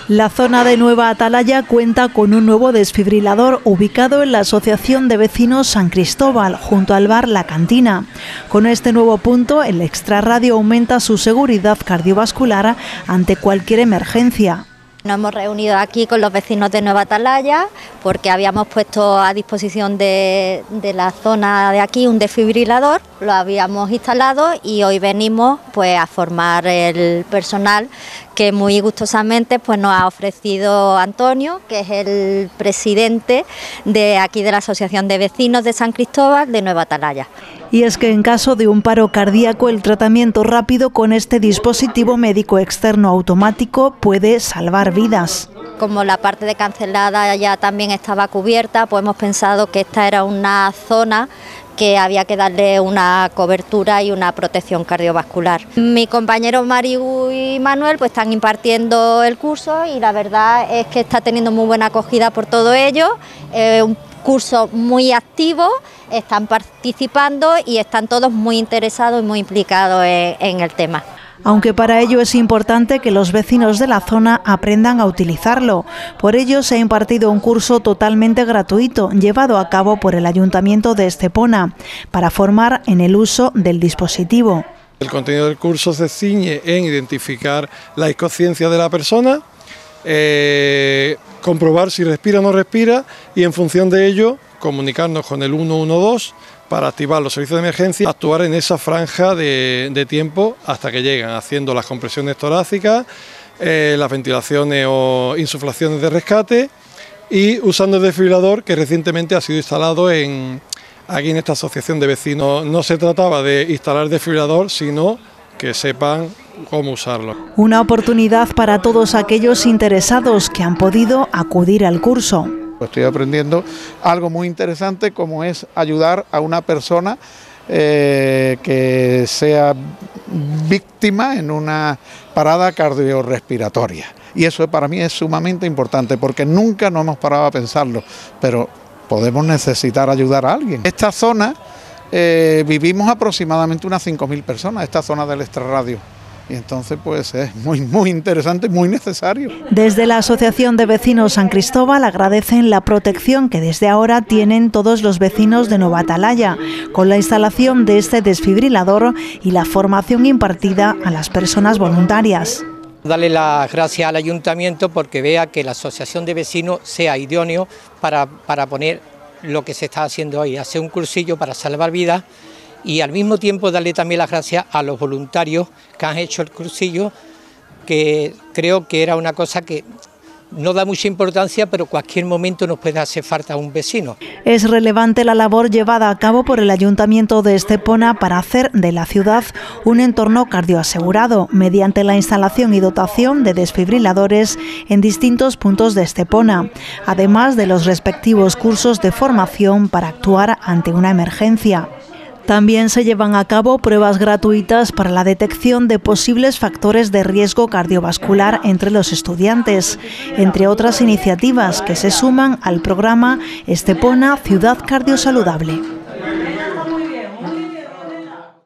La zona de Nueva Atalaya cuenta con un nuevo desfibrilador ubicado en la Asociación de Vecinos San Cristóbal, junto al bar La Cantina. Con este nuevo punto, el extrarradio aumenta su seguridad cardiovascular ante cualquier emergencia. Nos hemos reunido aquí con los vecinos de Nueva Atalaya porque habíamos puesto a disposición de la zona de aquí un desfibrilador, lo habíamos instalado y hoy venimos pues a formar el personal que muy gustosamente pues nos ha ofrecido Antonio, que es el presidente de aquí de la Asociación de Vecinos de San Cristóbal de Nueva Atalaya. Y es que en caso de un paro cardíaco, el tratamiento rápido con este dispositivo médico externo automático puede salvar vidas. Como la parte de Cancelada ya también estaba cubierta, pues hemos pensado que esta era una zona que había que darle una cobertura y una protección cardiovascular. Mi compañero Mariu y Manuel pues están impartiendo el curso y la verdad es que está teniendo muy buena acogida por todo ello. Un curso muy activo, están participando y están todos muy interesados y muy implicados en el tema. Aunque para ello es importante que los vecinos de la zona aprendan a utilizarlo. Por ello se ha impartido un curso totalmente gratuito, llevado a cabo por el Ayuntamiento de Estepona, para formar en el uso del dispositivo. El contenido del curso se ciñe en identificar la inconsciencia de la persona, comprobar si respira o no respira y en función de ello comunicarnos con el 112 para activar los servicios de emergencia, actuar en esa franja de tiempo hasta que llegan, haciendo las compresiones torácicas, las ventilaciones o insuflaciones de rescate y usando el desfibrilador que recientemente ha sido instalado aquí en esta asociación de vecinos. No se trataba de instalar el desfibrilador, sino que sepan cómo usarlo. Una oportunidad para todos aquellos interesados que han podido acudir al curso. Estoy aprendiendo algo muy interesante como es ayudar a una persona que sea víctima en una parada cardiorrespiratoria. Y eso para mí es sumamente importante porque nunca nos hemos parado a pensarlo, pero podemos necesitar ayudar a alguien. Esta zona vivimos aproximadamente unas 5.000 personas, esta zona del extrarradio. Y entonces pues es muy interesante, muy necesario. Desde la Asociación de Vecinos San Cristóbal agradecen la protección que desde ahora tienen todos los vecinos de Nueva Atalaya, con la instalación de este desfibrilador y la formación impartida a las personas voluntarias. Darle las gracias al Ayuntamiento porque vea que la Asociación de Vecinos sea idóneo para poner lo que se está haciendo hoy, hacer un cursillo para salvar vidas. Y al mismo tiempo darle también las gracias a los voluntarios que han hecho el cursillo, que creo que era una cosa que no da mucha importancia, pero cualquier momento nos puede hacer falta un vecino. Es relevante la labor llevada a cabo por el Ayuntamiento de Estepona para hacer de la ciudad un entorno cardioasegurado, mediante la instalación y dotación de desfibriladores en distintos puntos de Estepona, además de los respectivos cursos de formación para actuar ante una emergencia. También se llevan a cabo pruebas gratuitas para la detección de posibles factores de riesgo cardiovascular entre los estudiantes, entre otras iniciativas que se suman al programa Estepona Ciudad Cardiosaludable.